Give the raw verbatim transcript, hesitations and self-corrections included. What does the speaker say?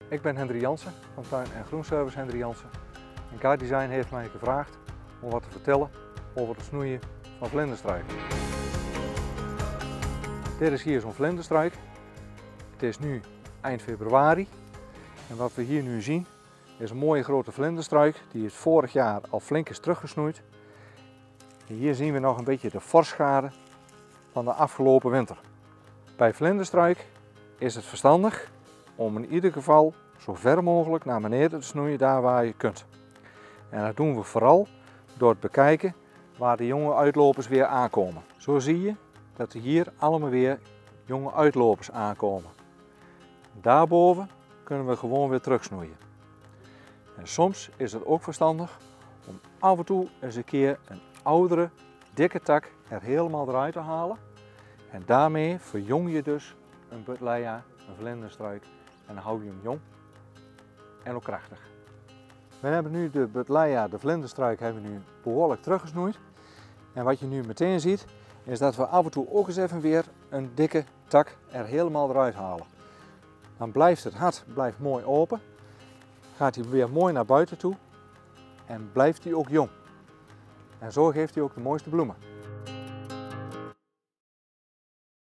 Ik ben Hendrik Jansen van Tuin- en Groenservice Hendrik Jansen. En Guide Design heeft mij gevraagd om wat te vertellen over het snoeien van vlinderstruiken. Dit is hier zo'n vlinderstruik. Het is nu eind februari en wat we hier nu zien is een mooie grote vlinderstruik die is vorig jaar al flink is teruggesnoeid. En hier zien we nog een beetje de vorschade van de afgelopen winter. Bij vlinderstruik is het verstandig om in ieder geval zo ver mogelijk naar beneden te snoeien daar waar je kunt. En dat doen we vooral door het bekijken waar de jonge uitlopers weer aankomen. Zo zie je dat er hier allemaal weer jonge uitlopers aankomen. Daarboven kunnen we gewoon weer terugsnoeien. En soms is het ook verstandig om af en toe eens een keer een oudere, dikke tak er helemaal eruit te halen. En daarmee verjong je dus een buddleia, een vlinderstruik, en dan hou je hem jong en ook krachtig. We hebben nu de buddleia, de vlinderstruik, hebben we nu behoorlijk teruggesnoeid. En wat je nu meteen ziet, is dat we af en toe ook eens even weer een dikke tak er helemaal eruit halen. Dan blijft het hart blijft mooi open, gaat hij weer mooi naar buiten toe en blijft hij ook jong. En zo geeft hij ook de mooiste bloemen.